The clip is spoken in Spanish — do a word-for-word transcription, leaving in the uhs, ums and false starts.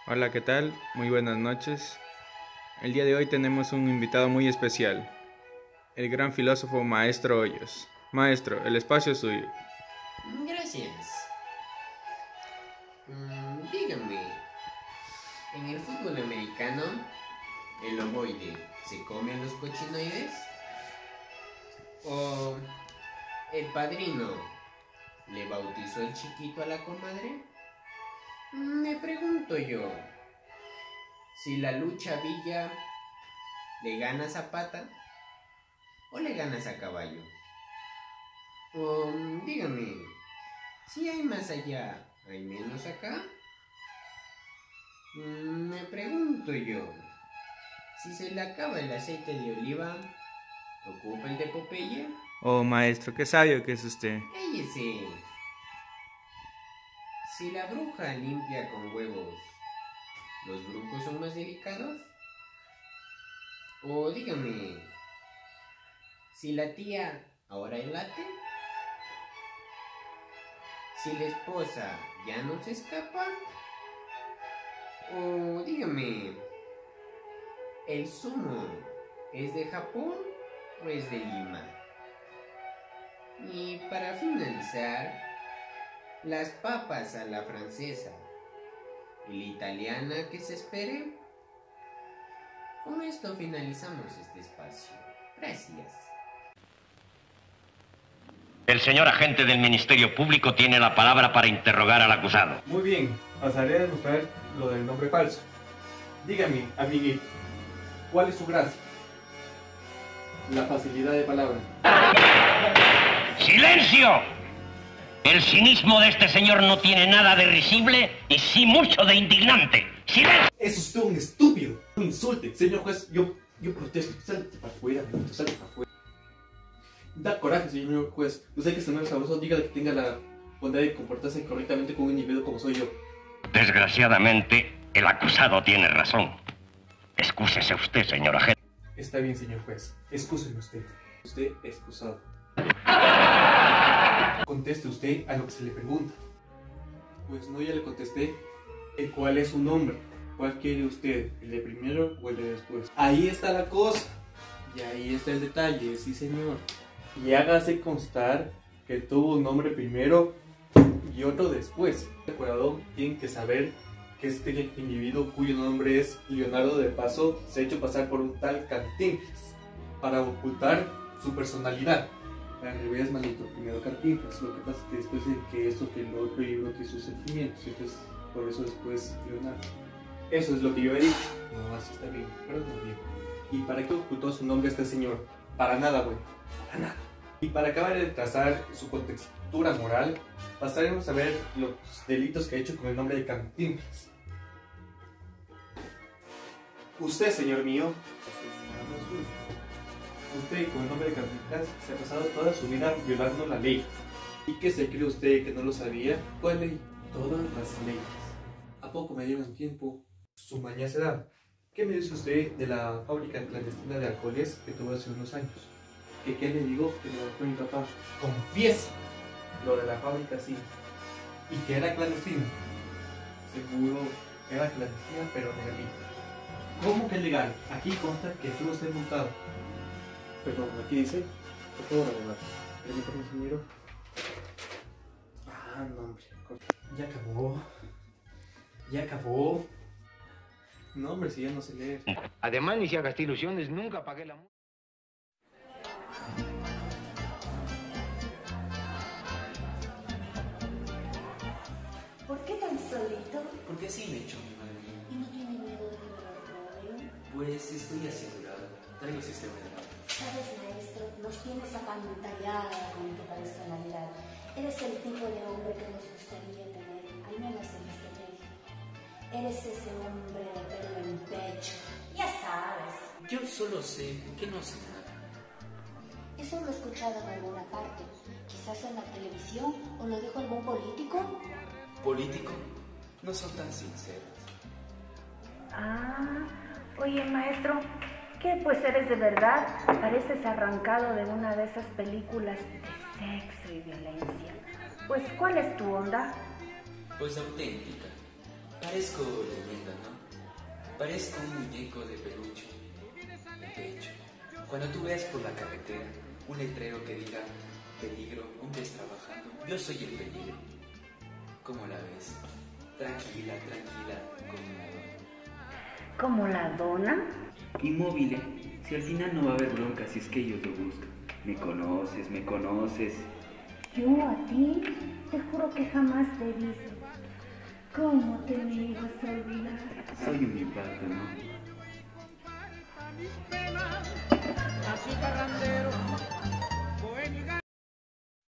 Hola, ¿qué tal? Muy buenas noches. El día de hoy tenemos un invitado muy especial, el gran filósofo Maestro Hoyos. Maestro, el espacio es suyo. Gracias. Mm, dígame, ¿en el fútbol americano el ovoide se come a los cochinoides? ¿O el padrino le bautizó el chiquito a la comadre? Me pregunto yo, si la lucha Villa, ¿le ganas a pata o le ganas a caballo? O dígame, si hay más allá, ¿hay menos acá? Me pregunto yo, si se le acaba el aceite de oliva, ¿ocupa el de Popeye? Oh, maestro, qué sabio que es usted. Cállese. Si la bruja limpia con huevos, ¿los brujos son más delicados? O dígame, si la tía ahora late, si la esposa ya no se escapa, o dígame, ¿el sumo es de Japón o es de Lima? Y para finalizar, las papas a la francesa y la italiana que se espere. Con esto finalizamos este espacio. Gracias. El señor agente del Ministerio Público tiene la palabra para interrogar al acusado. Muy bien, pasaré a demostrar lo del nombre falso. Dígame, amiguito, ¿cuál es su gracia? La facilidad de palabra. ¡Silencio! El cinismo de este señor no tiene nada de risible y sí mucho de indignante. ¡Silencio! Es usted un estúpido. No insulte. Señor juez, yo, yo protesto. Salte para afuera, amiguito, salte para afuera. Da coraje, señor juez. Usted que es señor sabroso, diga que tenga la bondad de comportarse correctamente con un individuo como soy yo. Desgraciadamente, el acusado tiene razón. Excúsese usted, señor agente. Está bien, señor juez. Excúseme usted. Usted excusado. Conteste usted a lo que se le pregunta. Pues no, ya le contesté. ¿Cuál es su nombre? ¿Cuál quiere usted? ¿El de primero o el de después? Ahí está la cosa. Y ahí está el detalle, sí señor. Y hágase constar que tuvo un nombre primero y otro después. El procurador tiene que saber que este individuo cuyo nombre es Leonardo de Paso se ha hecho pasar por un tal Cantinflas para ocultar su personalidad. Al revés, maldito, primero Cantinflas. Lo que pasa es que después de que esto, que lo otro y lo otro y sus sentimientos, entonces por eso después Leonardo. Eso es lo que yo he dicho. No, así está bien, pero no bien. ¿Y para qué ocultó su nombre este señor? Para nada, güey. Para nada. Y para acabar de trazar su contextura moral, pasaremos a ver los delitos que ha hecho con el nombre de Cantinflas. Usted, señor mío, usted con el nombre de Cantinflas se ha pasado toda su vida violando la ley. ¿Y qué se cree usted que no lo sabía? ¿Cuál ley? Todas las leyes. ¿A poco me dieron tiempo? Su mañana edad. ¿Qué me dice usted de la fábrica clandestina de alcoholes que tuvo hace unos años? ¿Que qué le digo? Que me lo fue mi papá. Confiesa lo de la fábrica, sí. ¿Y que era clandestina? Seguro era clandestina, pero legalita. ¿Cómo que legal? Aquí consta que estuvo usted multado. Perdón, aquí dice, por favor, abogado. Permítame, señor. Ah, no, hombre. Ya acabó. Ya acabó. No, hombre, si ya no sé leer. Además, ni si hagas ilusiones, nunca pagué la multa. ¿Por qué tan solito? Porque así me echó mi madre. ¿Y no tiene miedo de radio? Pues estoy asegurado. Traigo sistema de radio. Sabes, maestro, nos tienes apantallada con tu personalidad. Eres el tipo de hombre que nos gustaría tener, al menos en este medio. Eres ese hombre de pelo en pecho, ya sabes. Yo solo sé que no sé nada. Eso lo he escuchado en alguna parte, quizás en la televisión, o lo dijo algún político. Político, no son tan sinceros. Ah, oye maestro, ¿qué pues eres de verdad? Pareces arrancado de una de esas películas de sexo y violencia. Pues, ¿cuál es tu onda? Pues auténtica. Parezco leyenda, ¿no? Parezco un muñeco de peluche. De hecho, cuando tú veas por la carretera un letrero que diga peligro, hombres trabajando, yo soy el peligro. ¿Cómo la ves? Tranquila, tranquila, como una dona. ¿Como la dona? Inmóvil, si al final no va a haber bronca si es que ellos lo buscan. Me conoces, me conoces. Yo a ti te juro que jamás te he visto. ¿Cómo te me ibas a olvidar? Soy un impacto, ¿no? Así carrandero